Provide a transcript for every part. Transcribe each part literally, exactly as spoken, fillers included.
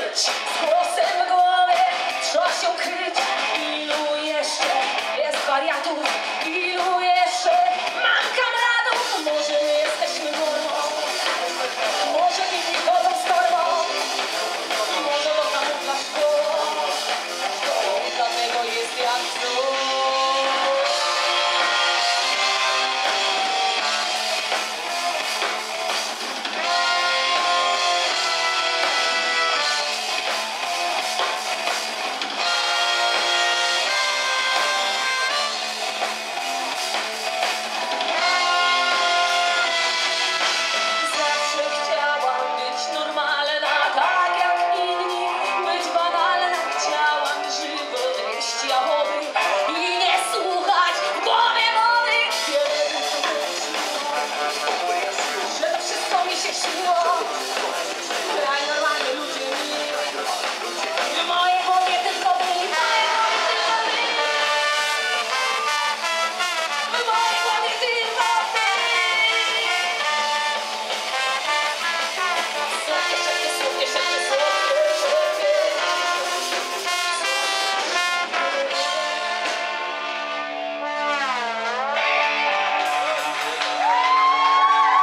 być z głosem w głowie, trzeba się kryć. Ilu jeszcze jest wariatów, ilu jeszcze mam kamradów? Może my jesteśmy normą, może inni chodzą z torbą, może to kamuflaż szkoła, dlatego jest jak to.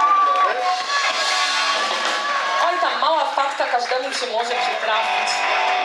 Każdemu się może przytrafić.